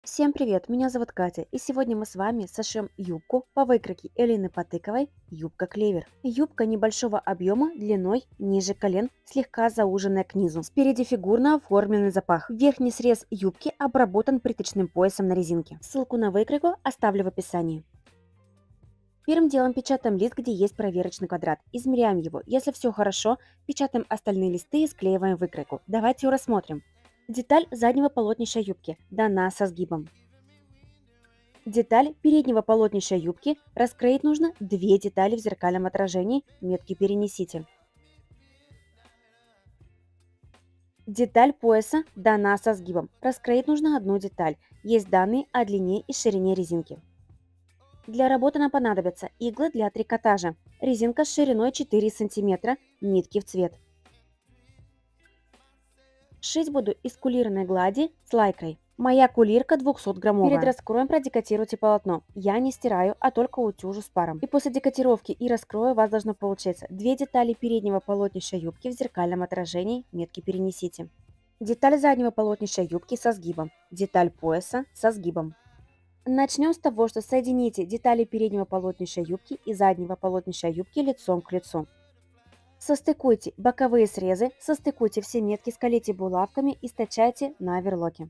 Всем привет, меня зовут Катя, и сегодня мы с вами сошьем юбку по выкройке Элины Потыковой «Юбка клевер». Юбка небольшого объема, длиной ниже колен, слегка зауженная к низу. Спереди фигурно оформленный запах. Верхний срез юбки обработан приточным поясом на резинке. Ссылку на выкройку оставлю в описании. Первым делом печатаем лист, где есть проверочный квадрат. Измеряем его. Если все хорошо, печатаем остальные листы и склеиваем выкройку. Давайте ее рассмотрим. Деталь заднего полотнища юбки дана со сгибом. Деталь переднего полотнища юбки раскроить нужно 2 детали в зеркальном отражении, метки перенесите. Деталь пояса дана со сгибом. Раскроить нужно 1 деталь. Есть данные о длине и ширине резинки. Для работы нам понадобятся иглы для трикотажа, резинка с шириной 4 см, нитки в цвет. Шить буду из кулирной глади с лайкрой. Моя кулирка 200-граммовая. Перед раскроем продекотируйте полотно. Я не стираю, а только утюжу с паром. И после декотировки и раскроя у вас должно получиться 2 детали переднего полотнища юбки в зеркальном отражении, метки перенесите. Деталь заднего полотнища юбки со сгибом. Деталь пояса со сгибом. Начнем с того, что соедините детали переднего полотнища юбки и заднего полотнища юбки лицом к лицу. Состыкуйте боковые срезы, состыкуйте все метки, сколите булавками и стачайте на оверлоке.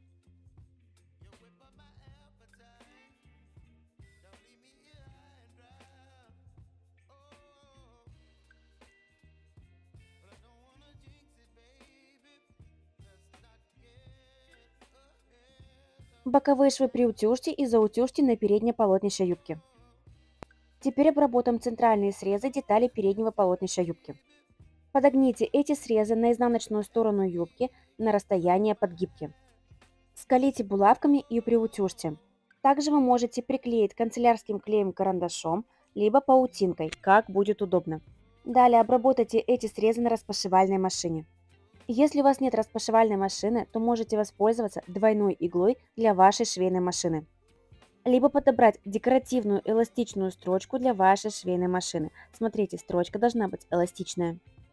Боковые швы приутюжьте и заутюжьте на переднее полотнище юбки. Теперь обработаем центральные срезы деталей переднего полотнища юбки. Подогните эти срезы на изнаночную сторону юбки на расстояние подгибки. Сколите булавками и приутюжьте. Также вы можете приклеить канцелярским клеем-карандашом, либо паутинкой, как будет удобно. Далее обработайте эти срезы на распашивальной машине. Если у вас нет распашивальной машины, то можете воспользоваться двойной иглой для вашей швейной машины. Либо подобрать декоративную эластичную строчку для вашей швейной машины. Смотрите, строчка должна быть эластичная.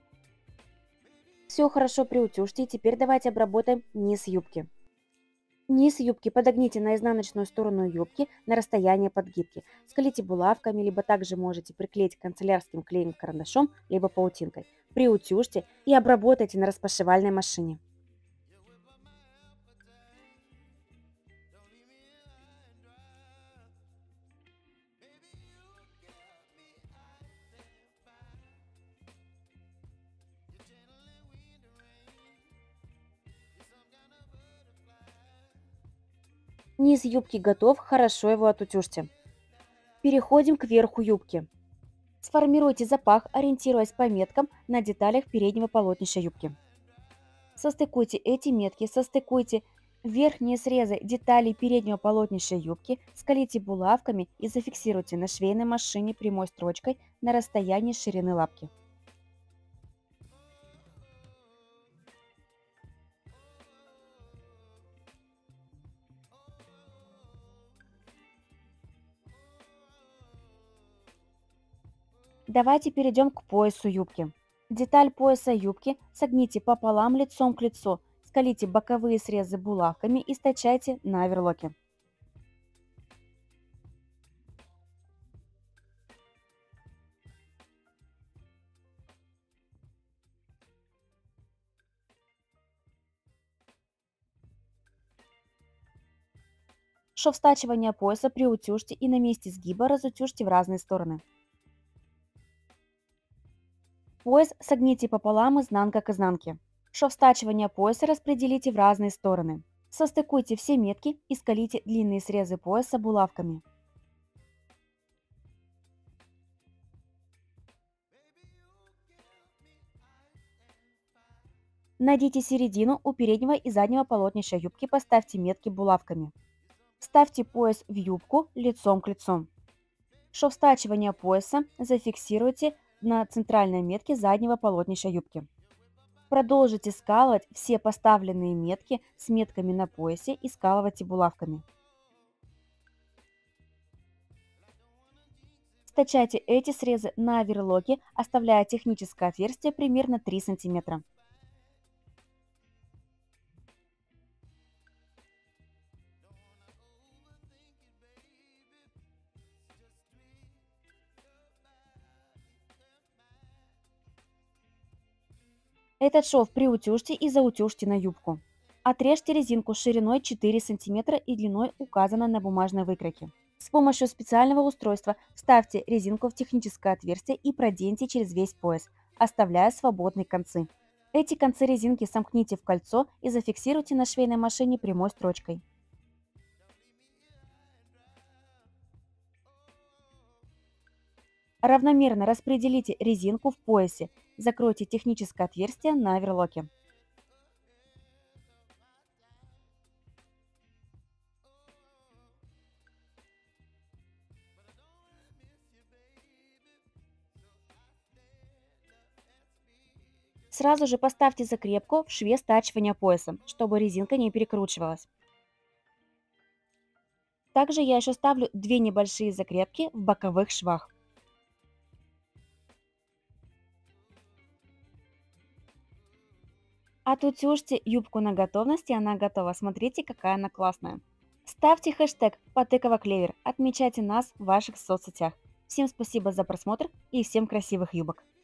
Все хорошо приутюжьте, и теперь давайте обработаем низ юбки. Низ юбки подогните на изнаночную сторону юбки на расстояние подгибки. Сколите булавками, либо также можете приклеить канцелярским клеем-карандашом, либо паутинкой. Приутюжьте и обработайте на распашивальной машине. Низ юбки готов, хорошо его отутюжьте. Переходим к верху юбки. Сформируйте запах, ориентируясь по меткам на деталях переднего полотнища юбки. Состыкуйте эти метки, состыкуйте верхние срезы деталей переднего полотнища юбки, сколите булавками и зафиксируйте на швейной машине прямой строчкой на расстоянии ширины лапки. Давайте перейдем к поясу юбки. Деталь пояса юбки согните пополам лицом к лицу, сколите боковые срезы булавками и стачайте на оверлоке. Шов стачивания пояса приутюжьте и на месте сгиба разутюжьте в разные стороны. Пояс согните пополам изнанка к изнанке. Шов стачивания пояса распределите в разные стороны. Состыкуйте все метки и сколите длинные срезы пояса булавками. Найдите середину у переднего и заднего полотнища юбки, поставьте метки булавками. Вставьте пояс в юбку лицом к лицу. Шов стачивания пояса зафиксируйте на центральной метке заднего полотнища юбки. Продолжите скалывать все поставленные метки с метками на поясе и скалывайте булавками. Стачайте эти срезы на оверлоке, оставляя техническое отверстие примерно 3 см. Этот шов приутюжьте и заутюжьте на юбку. Отрежьте резинку шириной 4 см и длиной, указанной на бумажной выкройке. С помощью специального устройства вставьте резинку в техническое отверстие и проденьте через весь пояс, оставляя свободные концы. Эти концы резинки сомкните в кольцо и зафиксируйте на швейной машине прямой строчкой. Равномерно распределите резинку в поясе, закройте техническое отверстие на оверлоке. Сразу же поставьте закрепку в шве стачивания пояса, чтобы резинка не перекручивалась. Также я еще ставлю две небольшие закрепки в боковых швах. Отутюжьте юбку на готовность, и она готова. Смотрите, какая она классная. Ставьте хэштег #Patекова Клевер, отмечайте нас в ваших соцсетях. Всем спасибо за просмотр и всем красивых юбок!